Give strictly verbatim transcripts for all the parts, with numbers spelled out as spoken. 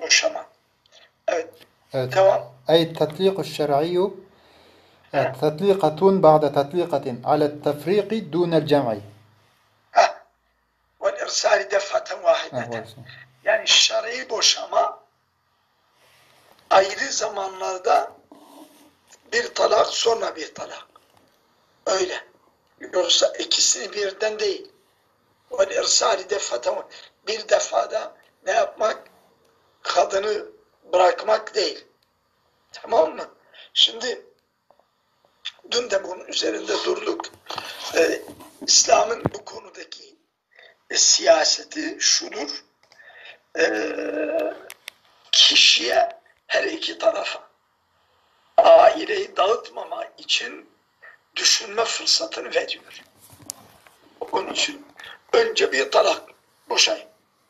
boşama. Evet. Evet. Devam. Ey tatliqu şer'iyyu tatliqatun ba'de tatliqatin ala tefriqi dunel cem'i. Ha. Vel irsali defaten Ha, vahideten. varsa. Yani şer'i boşama ayrı zamanlarda bir talak sonra bir talak. Öyle. Yoksa ikisini birden değil. Vel irsali defaten bir defada ne yapmak? Kadını bırakmak değil. Tamam mı? Şimdi dün de bunun üzerinde durduk. Ee, İslam'ın bu konudaki e, siyaseti şudur. Ee, kişiye her iki tarafa aileyi dağıtmama için düşünme fırsatını veriyor. Onun için önce bir talak boşayın.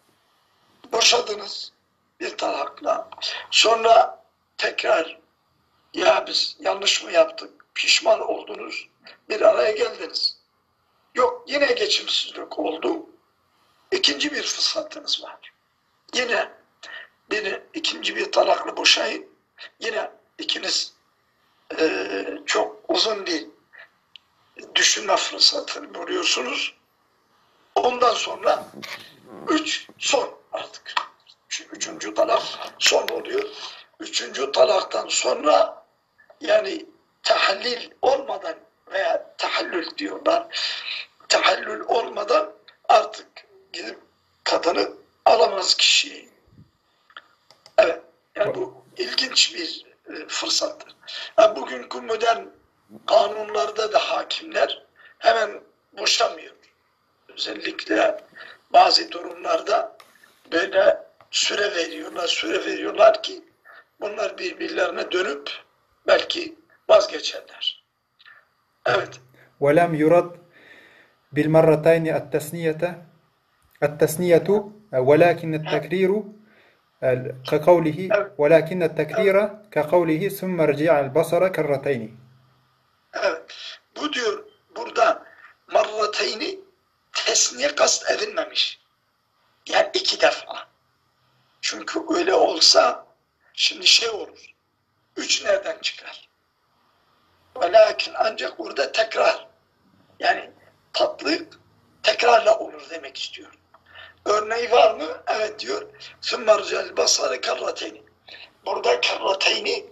Boşadınız bir talakla. Sonra tekrar ya biz yanlış mı yaptık? Pişman oldunuz. Bir araya geldiniz. Yok yine geçimsizlik oldu. İkinci bir fırsatınız var. Yine bir ikinci bir talakla boşayın. Yine ikiniz e, çok uzun bir düşünme fırsatını buluyorsunuz. Ondan sonra üç son artık. Üçüncü talak son oluyor. Üçüncü talaktan sonra yani tahallil olmadan veya tahallül diyorlar. Tahallül olmadan artık gidip kadını alamaz kişi. Evet. Yani bu ilginç bir e, fırsattır. Yani bugünkü modern kanunlarda da hakimler hemen boşamıyor. Özellikle bazı durumlarda böyle süre veriyorlar, süre veriyorlar ki bunlar birbirlerine dönüp belki vazgeçerler. Evet. وَلَمْ يُرَدْ بِالْمَرَّتَيْنِ التَّسْنِيَةَ التَّسْنِيَةُ وَلَكِنَّ التَّكْرِيرُ كَقَوْلِهِ وَلَكِنَّ التَّكْرِيرَ كَقَوْلِهِ ثُمَّ ارْجِعَ الْبَصَرَ كَرَّتَيْنِ. Evet. Bu diyor burada marrateyni tesniye kast edilmemiş. Yani iki defa. Çünkü öyle olsa şimdi şey olur. Üç nereden çıkar? Ve lakin ancak burada tekrar. Yani tatlık tekrarla olur demek istiyor. Örneği var mı? Evet diyor. Sümmercel basarı karrateyni. Burada karrateyni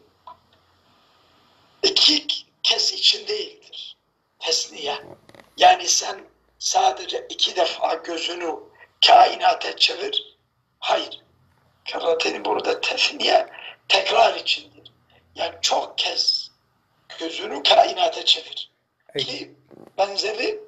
iki kez için değildir. Tesniye. Yani sen sadece iki defa gözünü kainata çevir. Hayır. Karrateyni burada tesniye tekrar içindir. Yani çok kez gözünü kainata çevir. Ki benzeri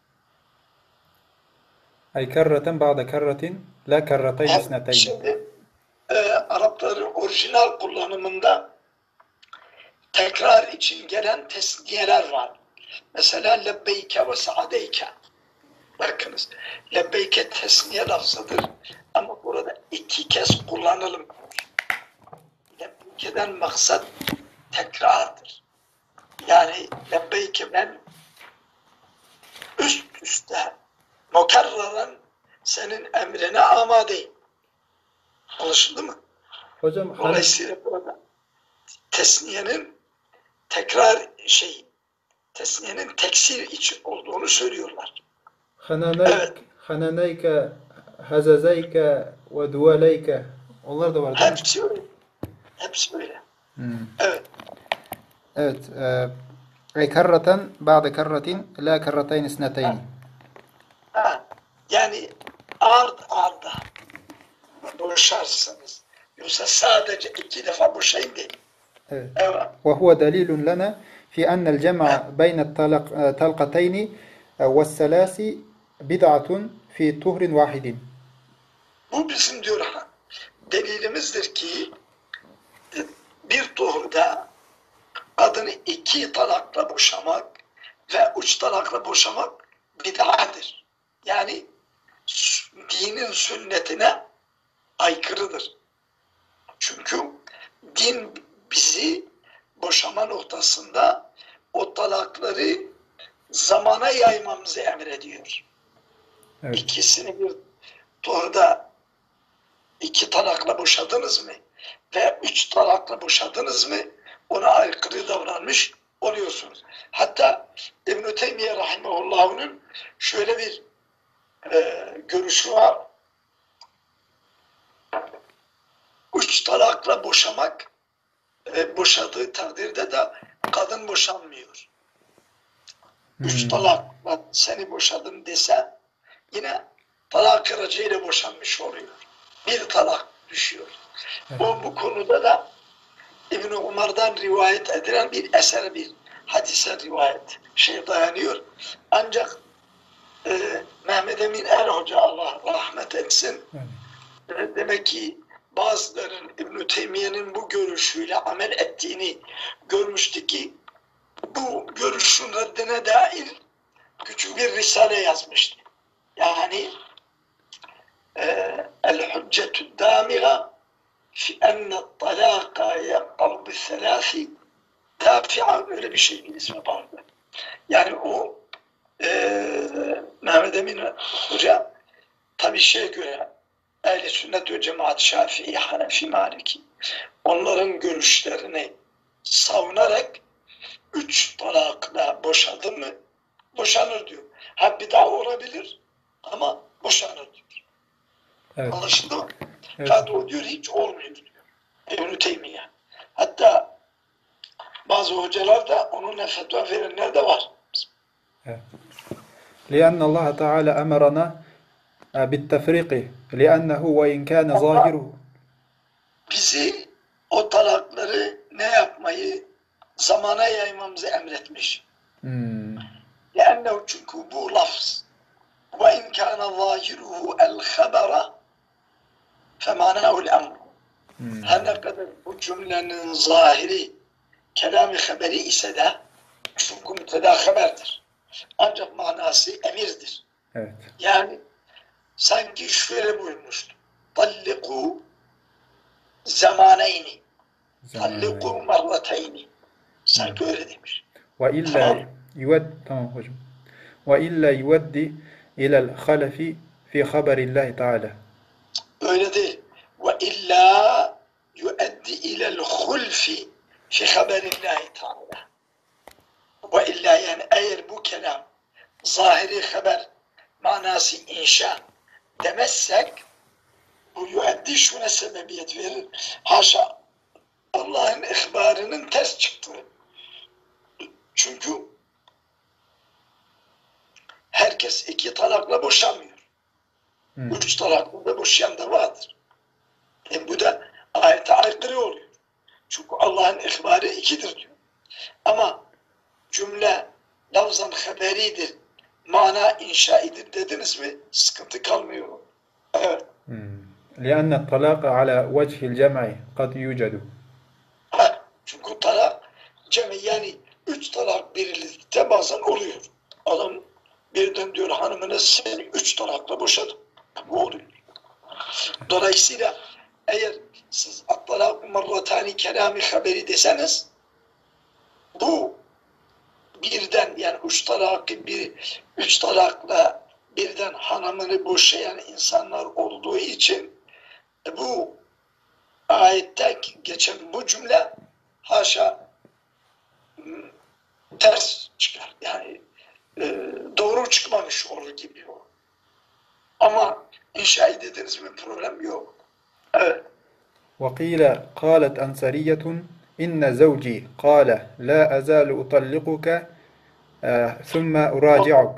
Ay kerreten ba'de kerretin la kerretayn isnetayn. Şimdi e, Arapların orijinal kullanımında tekrar için gelen tesniyeler var. Mesela lebbeyke ve sa'deyke. Bakınız, lebbeyke tesniye lafzıdır ama burada iki kez kullanılım. Lebbeyke'den maksat tekrardır. Yani lebbeyke ben üst üste mukarraren senin emrine amadeyim. Anlaşıldı mı? Hocam Dolayısıyla burada tesniyenin tekrar şey, tesniyenin teksir için olduğunu söylüyorlar. hananayk, Evet. hananayke, hazazayke ve duvaleyke. Onlar da var değil mi? Hepsi öyle. Hepsi öyle. Hmm. Evet. Evet. E, ay kerreten ba'de kerretin la kerretayn isnetayn. Ha. Yani ard arda boşarsınız. Yoksa sadece iki defa boşayın değil. Evet. Evet. وهو دليل لنا في أن الجمع بين الطلقتين والثلاث بدعة في طهر واحد. Bu bizim diyor delilimizdir ki bir tuhurda kadını iki talakla boşamak ve üç talakla boşamak bid'adır. Yani dinin sünnetine aykırıdır. Çünkü din bizi boşama noktasında o talakları zamana yaymamızı emrediyor. Evet. İkisini bir tuhurda iki talakla boşadınız mı ve üç talakla boşadınız mı ona aykırı davranmış oluyorsunuz. Hatta İbn-i Teymiye Rahimahullah'ın şöyle bir e, görüşü var. Üç talakla boşamak, e, boşadığı takdirde de kadın boşanmıyor. Hmm. Üç talakla seni boşadım dese yine talak kırıcıyla boşanmış oluyor. Bir talak düşüyor. Evet. O bu konuda da İbn-i Umar'dan rivayet edilen bir eser, bir hadise rivayet şey dayanıyor. Ancak e, Mehmet Emin Er Hoca Allah rahmet etsin. Evet. E, demek ki bazıların İbn-i Teymiye'nin bu görüşüyle amel ettiğini görmüştü ki bu görüşün reddine dair küçük bir risale yazmıştı. Yani e, El-Hüccetü Dâmiga fi enne talâka yaqqav bis-selâsi dâfi'a, öyle bir şeyin ismi vardı. Yani o e, Mehmet Emin Hoca tabi şeye göre Ehl-i Sünnet ve Cemaat, Şafii, Hanefi, Maliki onların görüşlerini savunarak üç talakla boşadı mı boşanır diyor. Ha bir daha olabilir ama boşanır diyor. Evet. Anlaşıldı mı? Evet. Fakat o diyor hiç olmuyor diyor. İbn-i Teymiye. Hatta bazı hocalar da onunla fetva verenler de var. Evet. لأن الله تعالى أمرنا بالتفريق لأنه وإن كان ظاهره Bizi o talakları ne yapmayı zamana yaymamızı emretmiş. Hmm. لأنه çünkü bu lafz وإن كان ظاهره الخبر فمعناه الأمر. Hmm. Her ne kadar bu cümlenin zahiri kelam-ı haberi ise de çünkü müteda haberdir. Ancak manası emirdir. Evet. Yani sanki şöyle buyurmuştu. طَلِّقُوا زَمَانَيْنِ طَلِّقُوا مَرَّتَيْنِ sanki öyle demiş. وإلا Tamam. يود tamam hocam. وإلا يودي إلى الخلف في خبر الله تعالى. Öyle değil. وَإِلَّا يُؤَدِّ إِلَى الْخُلْفِ fi haberillahi Teala. Ve illa yani eğer bu kelam zahiri haber manası inşa demezsek bu yuaddi şuna sebebiyet verir. Haşa Allah'ın ihbarının ters çıktığı. Çünkü herkes iki talakla boşanmıyor. Hmm. Üç talakla da boşayan da vardır. E bu da ayete aykırı oluyor. Çünkü Allah'ın ihbarı ikidir diyor. Ama cümle lafzan haberidir, mana inşaidir dediniz mi sıkıntı kalmıyor. Evet. لأن الطلاق على وجه الجمع قد يوجد. Ha, çünkü talak cemi yani üç talak birlikte bazen oluyor. Adam birden diyor hanımına seni üç talakla boşadım. Bu oluyor. Dolayısıyla eğer siz at-talak marratani kelami haberi deseniz bu birden yani üç talakı bir üç talakla birden hanımını boşayan insanlar olduğu için bu ayette geçen bu cümle haşa ters çıkar. Yani e, doğru çıkmamış olur gibi o. Ama inşa ediniz mi problem yok. Evet. وقيل قالت أنصارية إن زوجي قال لا أزال أطلقك ثم أراجعك.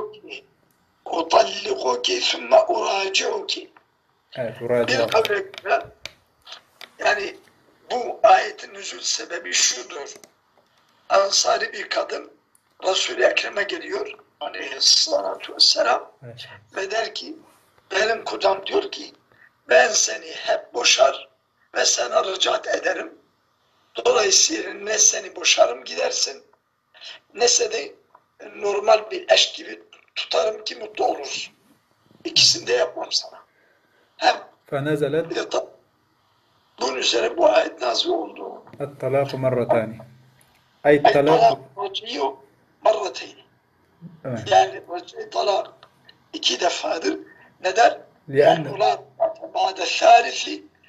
أطلقك ثم أراجعك. Evet, Bir أراجعك. kavramda yani bu ayetin nüzul sebebi şudur. Ansari bir kadın Resul-i Ekrem'e geliyor aleyhissalatu vesselam Evet. ve der ki benim kocam diyor ki ben seni hep boşar ve sana rıcat ederim. Dolayısıyla ne seni boşarım gidersin ne seni normal bir eş gibi tutarım ki mutlu olursun. İkisini de yapmam sana. Hem فنزلت bir de ta- bunun üzerine bu ayet nazil oldu. الطلاق مرتان. أي Ay الطلاق. talak raciyyu marrateyni. Evet. Yani raciy talak iki defadır. Ne der? لأن فالمراد بعد الثالث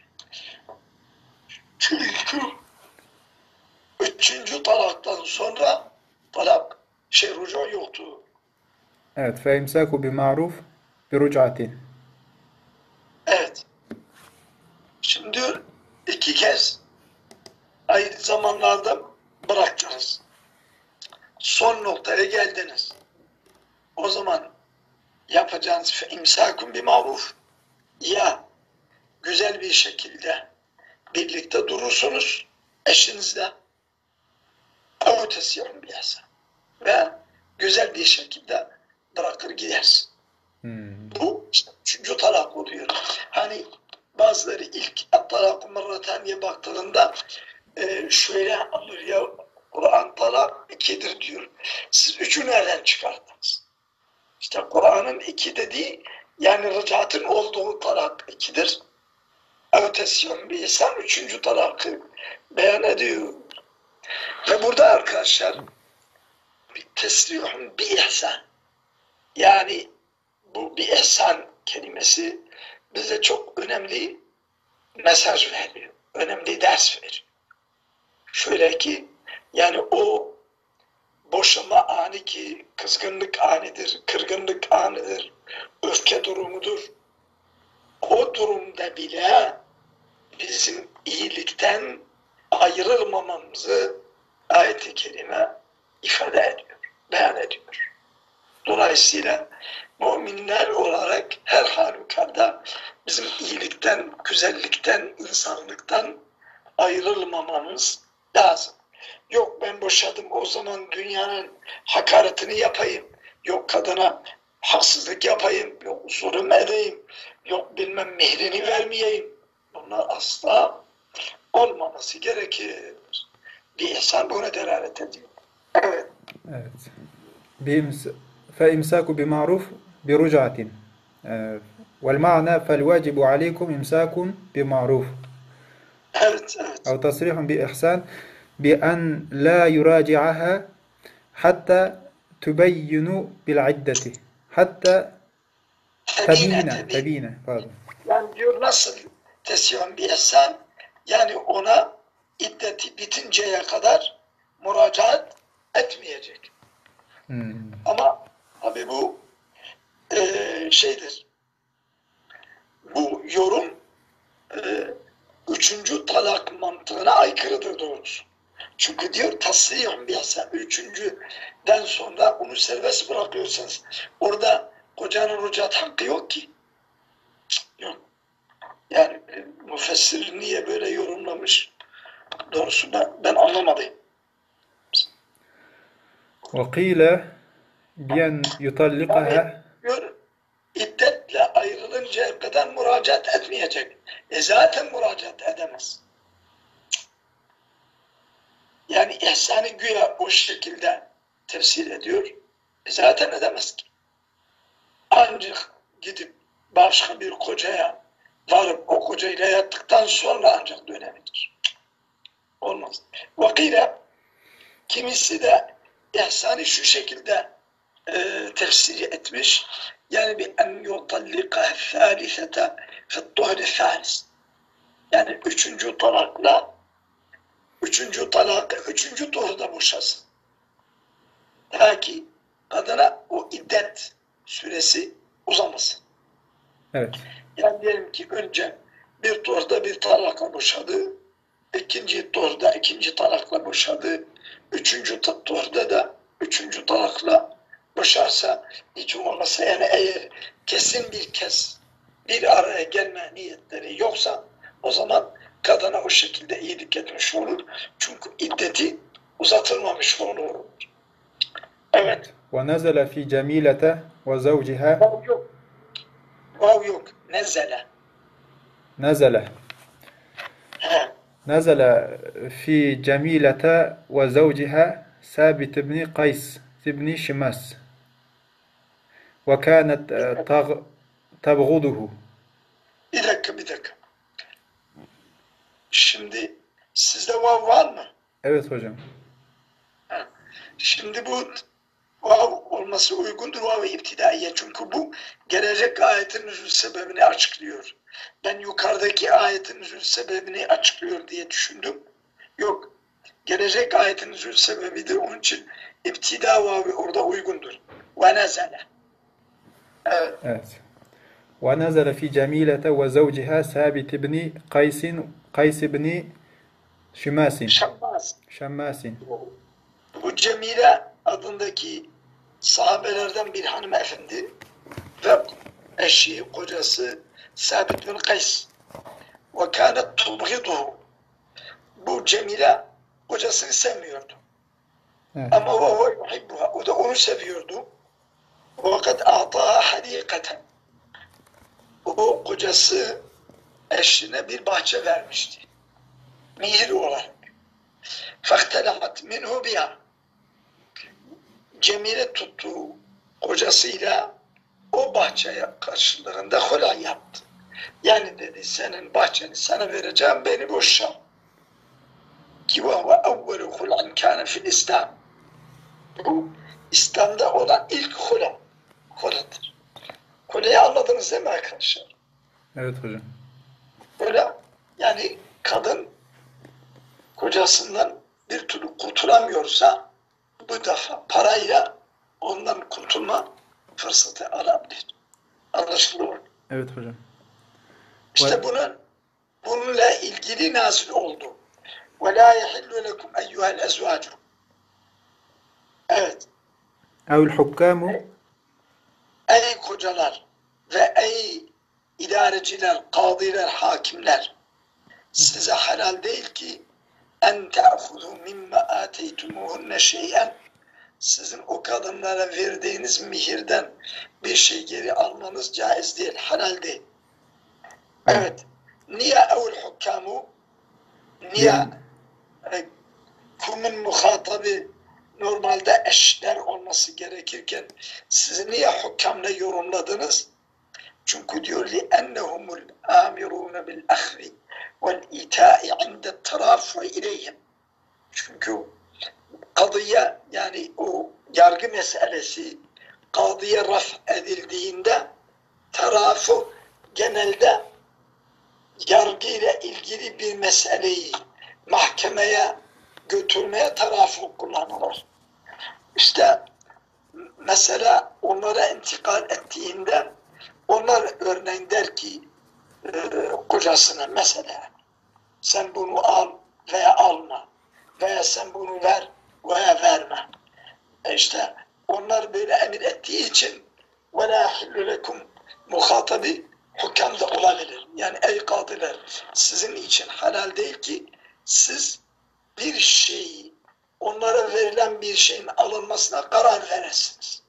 çünkü üçüncü talaktan sonra talak şey rucu yoktu. evet فإمساك بمعروف برجعة. Evet. Şimdi iki kez ayrı zamanlarda bıraktınız. Son noktaya geldiniz. O zaman yapacağınız fe imsakun bir maruf, ya güzel bir şekilde birlikte durursunuz eşinizle, ötesi bir yasa ve güzel bir şekilde bırakır gidersin. Hmm. Bu işte üçüncü talak oluyor. Hani bazıları ilk talak-ı mırrataniye baktığında e, şöyle alır ya, Kur'an talak ikidir diyor. Siz üçü nereden çıkardınız? İşte Kur'an'ın iki dediği, yani rıcatın olduğu talak ikidir. Ötesyon bir insan üçüncü talakı beyan ediyor. Ve burada arkadaşlar bir tesrihun bir ihsan. Yani bu bir ihsan kelimesi bize çok önemli mesaj veriyor. Önemli ders veriyor. Şöyle ki yani o boşanma anı ki kızgınlık anıdır, kırgınlık anıdır, öfke durumudur. O durumda bile bizim iyilikten ayrılmamamızı ayet-i kerime ifade ediyor, beyan ediyor. Dolayısıyla müminler olarak her halükarda bizim iyilikten, güzellikten, insanlıktan ayrılmamamız lazım. Yok ben boşadım o zaman dünyanın hakaretini yapayım, yok kadına haksızlık yapayım, yok zulüm edeyim, yok bilmem mehrini vermeyeyim. Bunlar asla olmaması gerekir. Bir insan buna delalet ediyor. Evet. Evet. بإمس... فإمساك بمعروف برجعة. آه، والمعنى فالواجب عليكم إمساك بمعروف Evet, evet. أو تصريح بإحسان بأن لا يراجعها حتى تبين بالعدة حتى Tebine, تبين tebine. تبين pardon. Yani diyor nasıl tesyon bir insan, yani ona iddeti bitinceye kadar müracaat etmeyecek. Hmm. Ama tabi bu e, şeydir. Bu yorum e, üçüncü talak mantığına aykırıdır doğrusu. Çünkü diyor tasrihun bir insan, üçüncüden sonra onu serbest bırakıyorsanız orada kocanın rucat hakkı yok ki. Yok. Yani e, müfessir niye böyle yorumlamış? Doğrusu ben, ben anlamadım. وقيل بأن يطلقها Diyor, iddetle ayrılıncaya kadar müracaat etmeyecek. E zaten müracaat edemez. Yani ihsanı güya o şekilde tefsir ediyor. E zaten edemez ki. Ancak gidip başka bir kocaya varıp o kocayla yattıktan sonra ancak dönebilir. Olmaz. Vakile kimisi de ihsanı şu şekilde e, tefsir etmiş. Yani bir en yutallika thâlisete fettuhri thâlis. Yani üçüncü talakla üçüncü talakı üçüncü tuhurda boşasın. Ta ki kadına o iddet süresi uzamasın. evet. Yani diyelim ki önce bir tuhurda bir talakla boşadı, ikinci tuhurda ikinci talakla boşadı, üçüncü tuhurda da üçüncü talakla boşarsa, hiç olmasa yani eğer kesin bir kez bir araya gelme niyetleri yoksa o zaman kadına o şekilde iyilik etmiş olur. Çünkü iddeti uzatılmamış olur. Evet. ونزل في جميلة وزوجها Vav yok. Vav yok. Nezele. نزل He. نزل في جميلة وزوجها ثابت بن قيس بن شماس وكانت تغ- تبغضه. Bir dakika bir dakika. Şimdi sizde vav var mı? Evet hocam. He. Şimdi bu vav olması uygundur. Vav iptidaiye. Çünkü bu gelecek ayetin nüzul sebebini açıklıyor. Ben yukarıdaki ayetin nüzul sebebini açıklıyor diye düşündüm. Yok. Gelecek ayetin nüzul sebebidir. Onun için iptida vavi orada uygundur. Ve nezele. Evet. Evet. وَنَزَلَ فِي جَمِيلَةَ وَزَوْجِهَا ثَابِتِ بْنِ قَيْسٍ قَيْسِ بْنِ شُمَاسٍ Şammaz. شَمَّاسٍ Bu Cemile adındaki sahabelerden bir hanımefendi ve eşi, kocası Sabit bin Kays. Ve kânet tubghiduhu. Bu Cemile kocasını sevmiyordu. Evet. Ama o, o, yuhibbuha. O da onu seviyordu. Fakat a'taha hadikaten. O kocası eşine bir bahçe vermişti. Mihir olarak. Fahtelahat minhu biha. Cemile tuttuğu kocasıyla o bahçeye karşılığında hula yaptı. Yani dedi senin bahçeni sana vereceğim, beni boşa. Ki ve evvelu hul'an kâne fil İslam. Bu İslam'da olan ilk hula. Huladır. Hulayı anladınız değil mi arkadaşlar? Evet hocam. Böyle yani kadın kocasından bir türlü kurtulamıyorsa bu defa parayla ondan kurtulma fırsatı alabilir. Anlaşılıyor. Evet hocam. İşte bunun bununla ilgili nazil oldu. وَلَا يَحِلُّ لَكُمْ اَيُّهَا الْاَزْوَاجُ. Evet. اَوْ الْحُكَّامُ. Ey kocalar ve ey idareciler, kadılar, hakimler, size helal değil ki en te'khudû mimme âteytumuhunne şey'en, sizin o kadınlara verdiğiniz mihirden bir şey geri almanız caiz değil, helal değil. Evet. Niye evul hukkamu? Niye kumun muhatabı normalde eşler olması gerekirken siz niye hukkamla yorumladınız? Çünkü diyor li ennehumul amirun bil ahri vel ita'i inde tarafu ileyhim. Çünkü kadıya yani o yargı meselesi kadıya raf edildiğinde tarafu genelde yargıyla ilgili bir meseleyi mahkemeye götürmeye tarafu kullanılır. İşte mesela onlara intikal ettiğinde onlar örneğin der ki e, kocasına mesela sen bunu al veya alma veya sen bunu ver veya verme. E işte onlar böyle emir ettiği için وَلَا حِلُّ لَكُمْ muhatabı hükam da olabilir. Yani ey kadılar sizin için helal değil ki siz bir şeyi onlara verilen bir şeyin alınmasına karar veresiniz.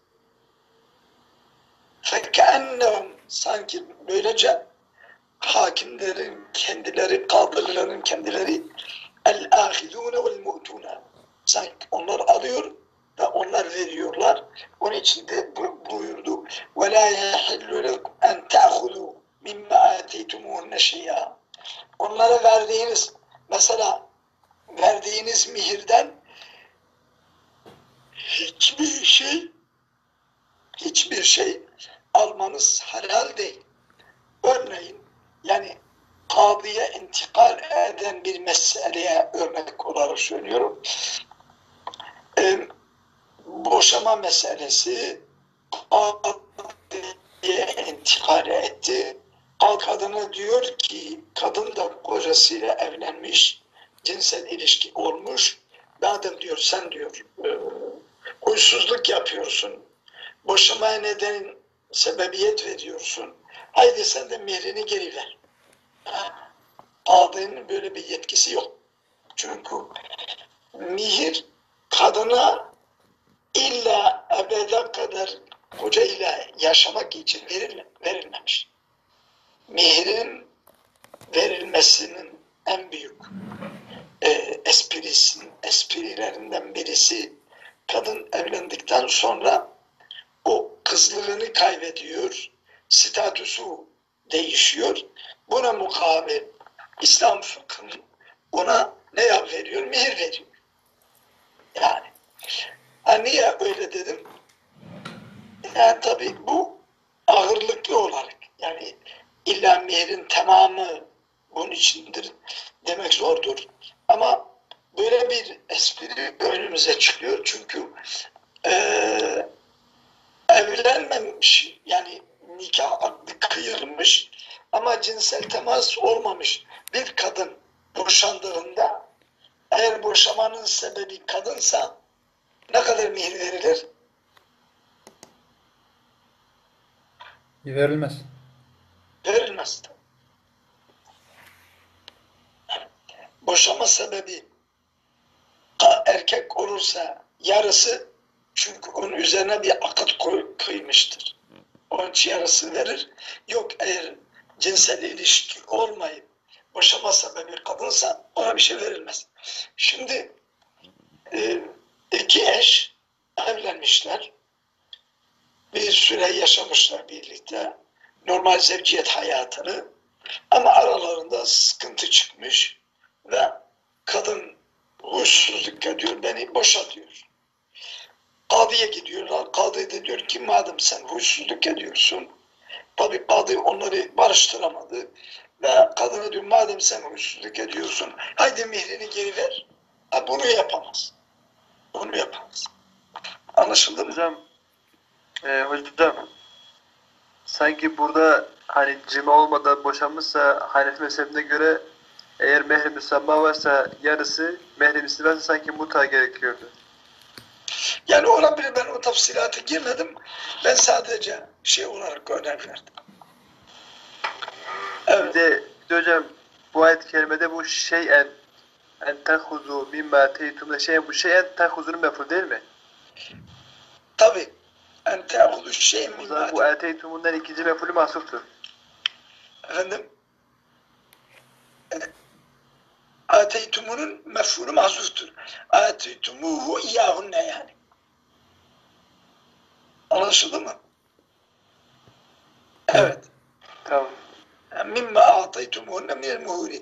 فَكَأَنَّهُمْ sanki böylece hakimlerin kendileri, kadıların kendileri el-âhidûne vel-mu'tûne sanki onlar alıyor ve onlar veriyorlar. Onun için de buyurdu وَلَا يَحِلُّ لَكُمْ اَنْ تَأْخُذُوا مِمَّا آتَيْتُمُوهُنَّ شَيْئًا. Onlara verdiğiniz mesela verdiğiniz mihirden hiçbir şey hiçbir şey almanız helal değil. Örneğin yani kadıya intikal eden bir meseleye örnek olarak söylüyorum. Ee, boşama meselesi kadıya intikal etti. Kadına diyor ki kadın da kocasıyla evlenmiş, cinsel ilişki olmuş. Madem diyor sen diyor e, huysuzluk yapıyorsun, boşamaya neden sebebiyet veriyorsun. Haydi sen de mihrini geri ver. Kadının böyle bir yetkisi yok. Çünkü mihir kadına illa ebede kadar kocayla yaşamak için verilme, verilmemiş. Mihirin verilmesinin en büyük e, esprisin, esprilerinden birisi kadın evlendikten sonra o kızlığını kaybediyor, statüsü değişiyor. Buna mukabil İslam fıkhının ona ne yap veriyor? Mihir veriyor. Yani ha niye öyle dedim? Yani tabii bu ağırlıklı olarak, yani illa mehrin tamamı bunun içindir demek zordur. Ama böyle bir espri önümüze çıkıyor çünkü eee evlenmemiş, yani nikah akdi kıyılmış ama cinsel temas olmamış bir kadın boşandığında, eğer boşamanın sebebi kadınsa ne kadar mihir verilir? Verilmez. Verilmez. Boşama sebebi erkek olursa yarısı, çünkü onun üzerine bir akit kıymıştır. Onun için yarısı verir. Yok, eğer cinsel ilişki olmayıp boşama sebebi kadınsa ona bir şey verilmez. Şimdi iki eş evlenmişler. Bir süre yaşamışlar birlikte. Normal zevciyet hayatını. Ama aralarında sıkıntı çıkmış ve kadın huysuzluk ediyor, beni boşa diyor. Kadıya gidiyorlar. Kadı da diyor ki madem sen huysuzluk ediyorsun, tabi kadı onları barıştıramadı ve kadına diyor madem sen huysuzluk ediyorsun, haydi mihrini geri ver. Ha, bunu yapamaz. Bunu yapamaz. Anlaşıldı mı? Hocam, e, hocam sanki burada hani cima olmadan boşanmışsa Hanefi mezhebine göre eğer mehri müsamma varsa yarısı, mehri misli varsa sanki muta gerekiyordu. Yani olabilir, ben o tafsilata girmedim. Ben sadece şey olarak örnek verdim. Evet. Bir de, bir de hocam bu ayet-i kerimede bu şeyen en tehuzu mimma teytumda şeyen, bu şeyen tehuzunun mef'ul değil mi? Tabi. En tehuzu şeyen mimma. O zaman bu eteytumundan ikinci mef'ulü mahsuftur. Efendim? Ateytumunun mef'ulü mahsuftur. Ateytumuhu iyahunne yani. Anlaşıldı mı? Evet. Tamam. Mimma ateytumuhunne minel muhuri.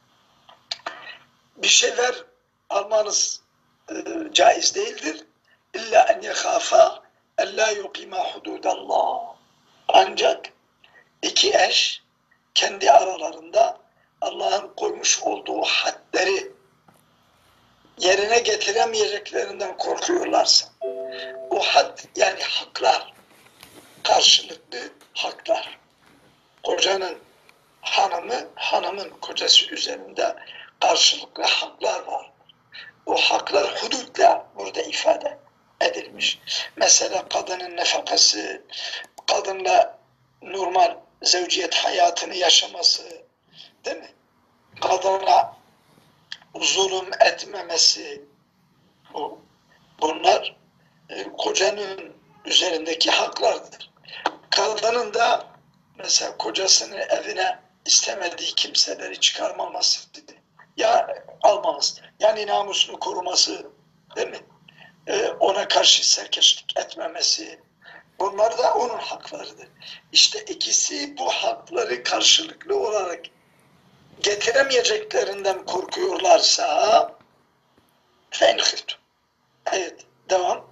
Bir şeyler almanız e, caiz değildir. İlla en yekhafa en la yukima hududallah. Ancak iki eş kendi aralarında Allah'ın koymuş olduğu hadleri yerine getiremeyeceklerinden korkuyorlarsa, o had yani haklar, karşılıklı haklar. Kocanın hanımı, hanımın kocası üzerinde karşılıklı haklar var. O haklar hudutla burada ifade edilmiş. Mesela kadının nefakası, kadınla normal zevciyet hayatını yaşaması, değil mi? Kadına zulüm etmemesi, bu, bunlar e, kocanın üzerindeki haklardır. Kadının da mesela kocasının evine istemediği kimseleri çıkarmaması, ya almaması, yani namusunu koruması, değil mi? E, ona karşı serkeşlik etmemesi, bunlar da onun haklarıdır. İşte ikisi bu hakları karşılıklı olarak getiremeyeceklerinden korkuyorlarsa fenhirtu. Evet, devam.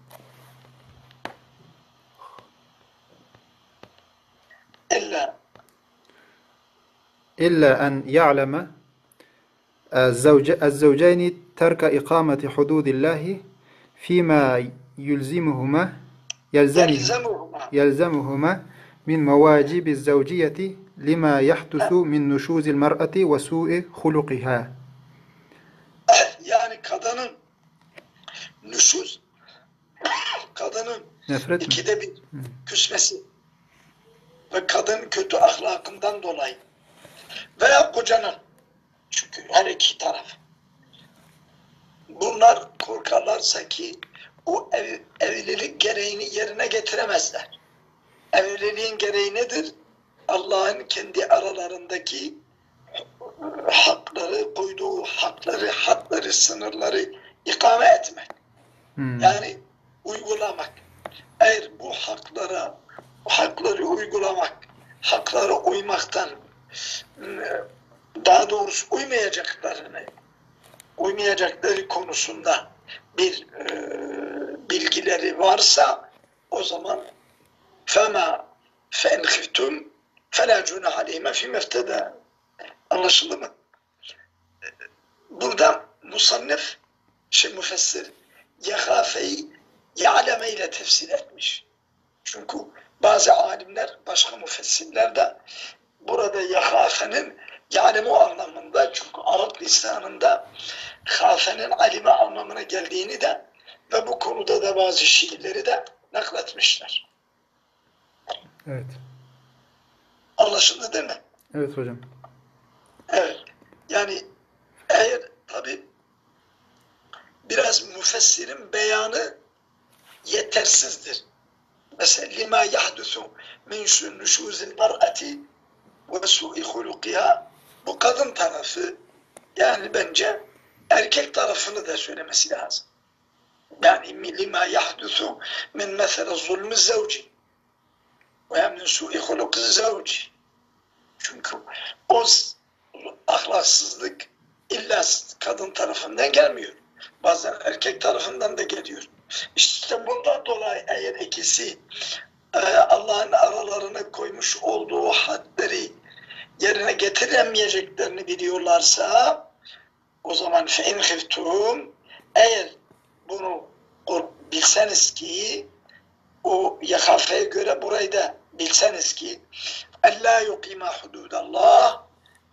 İlla إلا أن يعلم الزوج الزوجين ترك إقامة حدود الله فيما يلزمهما يلزمهما يلزمهما من مواجب الزوجية لما يحدث من نشوز المرأة وسوء خلقها. Yani kadının nüşuz, kadının Nefret ikide mi? bir küsmesi ve kadın kötü ahlakından dolayı veya kocanın, çünkü her iki taraf, bunlar korkarlarsa ki o ev, evlilik gereğini yerine getiremezler. Evliliğin gereği nedir? Allah'ın kendi aralarındaki hakları, koyduğu hakları, hadleri, sınırları ikame etmek. Hmm. Yani uygulamak. Eğer bu haklara, bu hakları uygulamak, haklara uymaktan, daha doğrusu uymayacaklarını, uymayacakları konusunda bir e, bilgileri varsa, o zaman فَمَا فَاِنْ خِفْتُمْ فَلَا جُنَحَ عَلَيْهِمَا فِي مَفْتَدَى. Anlaşıldı mı? Burada musannif, şey müfessir, yehafeyi ya'leme ile tefsir etmiş. Çünkü bazı alimler, başka müfessirler de burada yehafenin ya'lemu anlamında, çünkü Arap lisanında hafenin alime anlamına geldiğini de ve bu konuda da bazı şiirleri de nakletmişler. Evet. Anlaşıldı değil mi? Evet hocam. Evet. Yani eğer tabi biraz müfessirin beyanı yetersizdir. Mesela lima yahdusu min nüşuzil mar'ati ve su'i hulukiha, bu kadın tarafı, yani bence erkek tarafını da söylemesi lazım. Yani lima yahdusu min mesela zulmü zevci veya min su'i huluki zevci. Çünkü o ahlaksızlık illa kadın tarafından gelmiyor. Bazen erkek tarafından da geliyor. İşte bundan dolayı eğer ikisi Allah'ın aralarına koymuş olduğu hadleri yerine getiremeyeceklerini biliyorlarsa, o zaman فَاِنْ خِفْتُمْ, eğer bunu bilseniz ki, o yakafeye göre burayı da bilseniz ki اَلَّا يُقِيمَ حُدُودَ اللّٰهِ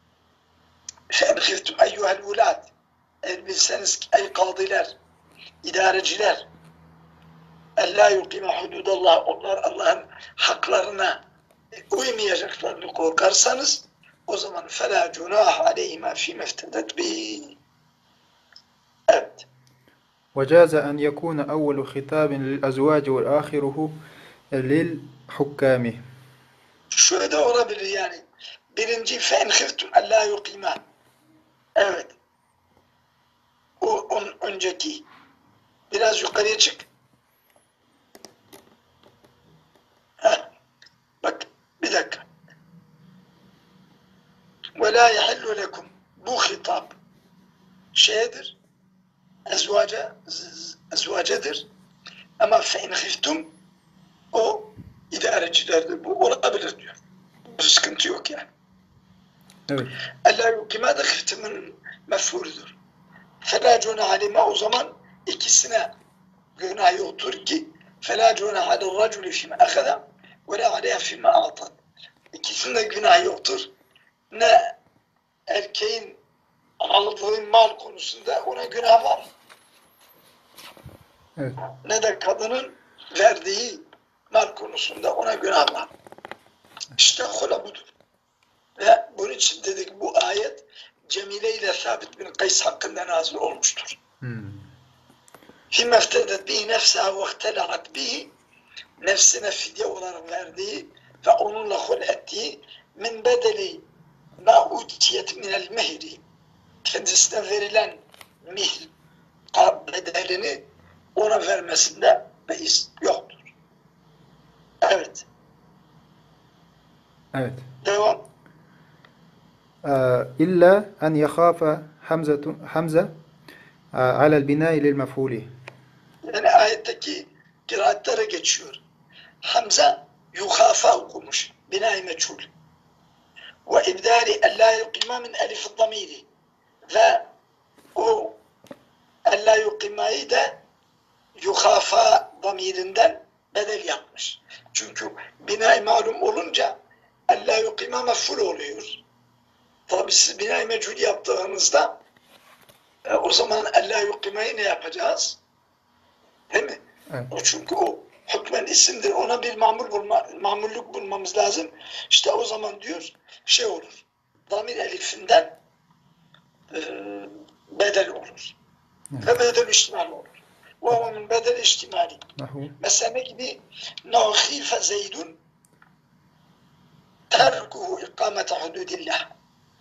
فَاِنْ خِفْتُمْ اَيُّهَا الْوُلَادِ, eğer bilseniz ki ey kadılar, idareciler, اَلَّا يُقِيمَ حُدُودَ اللّٰهِ, onlar Allah'ın haklarına uymayacaklarını korkarsanız, o zaman فَلَا جُنَاحَ عَلَيْهِمَا فِي مَفْتَدَتْ بِهِ. Evet. وجاز أن يكون أول خطاب للأزواج وآخره للحكام. Şöyle de olabilir yani. Birinci فَاِنْ خِفْتُمْ اَلَّا يُقِيمَ. Evet. O onun önceki. Biraz yukarıya çık. Heh. Bak bir dakika. وَلَا يَحِلُّ لَكُمْ, bu hitap şeydir, ezvaca, ezvacedir. Ama فَاِنْ خِفْتُمْ, o idarecilerdir. Bu olabilir diyor. Bu sıkıntı yok yani. Evet. اَلَّا يُقِيمَ de khiftimin mef'ulüdür. فَلَا جُنَحَ عَلَيْهِمَا, o zaman ikisine günah yoktur ki فَلَا جُنَحَ عَلَى الرَّجُلِ فِيمَا أَخَذَ وَلَا عَلَيْهَا فِيمَا أَعْطَى. İkisinde günah yoktur. Ne erkeğin aldığı mal konusunda ona günah var. Evet. Ne de kadının verdiği mal konusunda ona günah var. İşte hula budur. Ve bunun için dedik bu ayet Cemile ile Sabit bin Kays hakkında nazil olmuştur. Fîme eftedet bihi nefseha ve ihtelaat bihi, nefsine fidye olarak verdiği ve onunla hul ettiği min bedeli ma utiyet minel mehri, kendisine verilen mihr bedelini ona vermesinde beis yoktur. Evet. Evet. Devam. إلا أن يخاف حمزة حمزة على البناء للمفعول. Yani ayetteki kıraatlere geçiyor. Hamza yuhafa okumuş. Bina-i meçhul. Ve ibdali ellâ yuqima min elif damiri. Ve o ellâ yuqimayı da yuhafa damirinden bedel yapmış. Çünkü bina-i malum olunca ellâ yuqima mef'ul oluyor. Tabi siz bina-i meçhul yaptığınızda e, o zaman ellâ yuqimayı ne yapacağız? Değil mi? Evet. O çünkü o hükmen isimdir. Ona bir mamul bulma, mamulluk bulmamız lazım. İşte o zaman diyor şey olur. Damir elifinden e, bedel olur. Evet. Ve bedel ihtimal olur. Ve onun bedel ihtimali. Mesela ne gibi? Nahife zeydun terkuhu ikamete hududillah.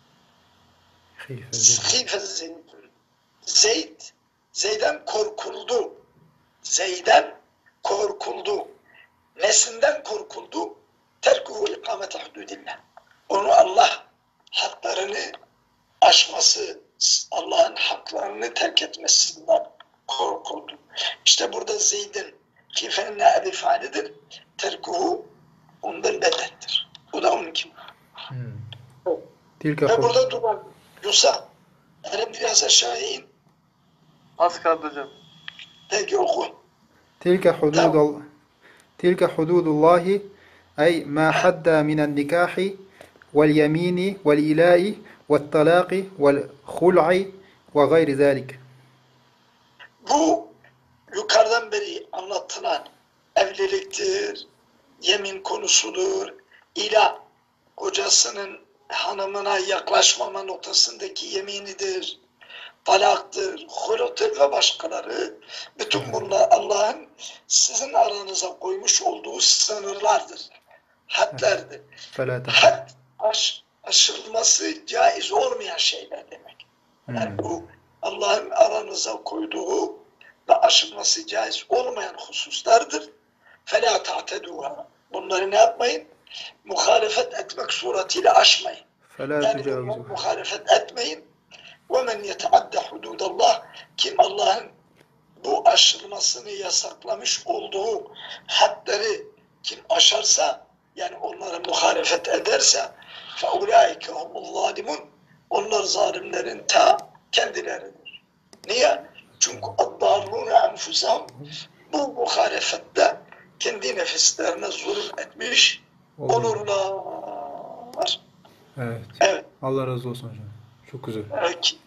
Hife zeydun. Zeyd, Zeyd'den korkuldu. Zeyd'den korkuldu. Nesinden korkuldu? Terkuhu ikamete hududillah. Onu Allah haklarını aşması, Allah'ın haklarını terk etmesinden korkuldu. İşte burada Zeyd'in kifenin ne ebi faalidir? Terkuhu ondan bedeldir. Bu da onunki. Hmm. Tilke Ve hudud. burada duran Yusa, hele biraz aşağı in. Az kaldı hocam. Peki oku. Tilke hudud Tilke hududullahi ay ma hadda minen nikahi vel yemini vel ilahi vel talaqi vel hul'i ve gayri zalik. Bu yukarıdan beri anlatılan evliliktir, yemin konusudur, ila kocasının hanımına yaklaşmama noktasındaki yeminidir, talaktır, hulutur ve başkaları. Bütün bunlar Allah'ın sizin aranıza koymuş olduğu sınırlardır, hadlerdir. Fela tehzan. Had, aş, aşılması caiz olmayan şeyler demek. Yani Hmm. bu Allah'ın aranıza koyduğu ve aşılması caiz olmayan hususlardır. فَلَا تَعْتَدُوهَا Bunları ne yapmayın? Muhalefet etmek suretiyle aşmayın. Fela Yani bunları tücavizu. muhalefet etmeyin. وَمَنْ يَتَعَدَّ حُدُودَ اللّٰهِ Kim Allah'ın bu aşılmasını yasaklamış olduğu hadleri kim aşarsa, yani onlara muhalefet ederse فَاُولَٰئِكَ هُمُ الظَّالِمُونَ Onlar zalimlerin ta kendileridir. Niye? Çünkü اَدَّارُونَ اَنْفُسَهُمْ Bu muhalefette kendi nefislerine zulüm etmiş olurlar. Evet. Evet. Allah razı olsun hocam. Çok güzel. Evet.